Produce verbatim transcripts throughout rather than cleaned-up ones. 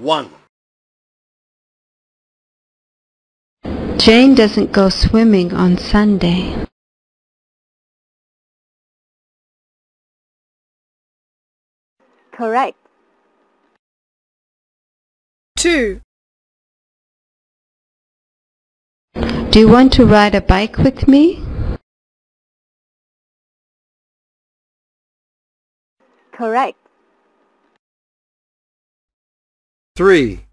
one. Jane doesn't go swimming on Sunday. Correct. two. Do you want to ride a bike with me? Correct. three.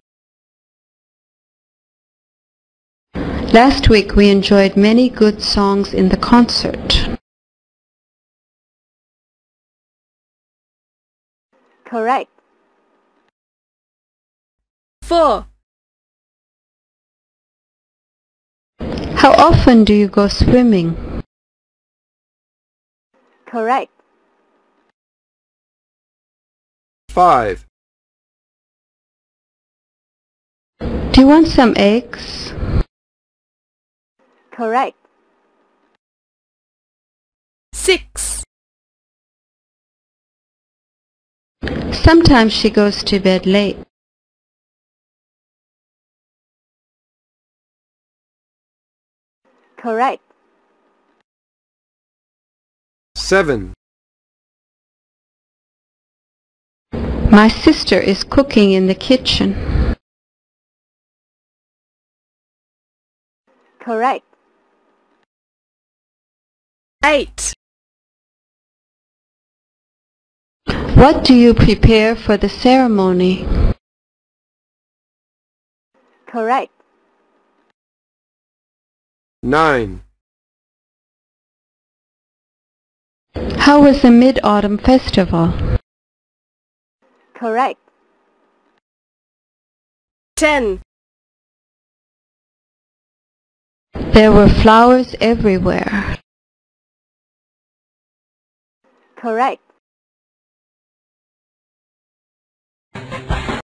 Last week we enjoyed many good songs in the concert. Correct. four. How often do you go swimming? Correct. five. Do you want some eggs? Correct. six. Sometimes she goes to bed late. Correct. seven. My sister is cooking in the kitchen. Correct. eight. What do you prepare for the ceremony? Correct. nine. How was the Mid-Autumn Festival? Correct. ten. There were flowers everywhere. Correct.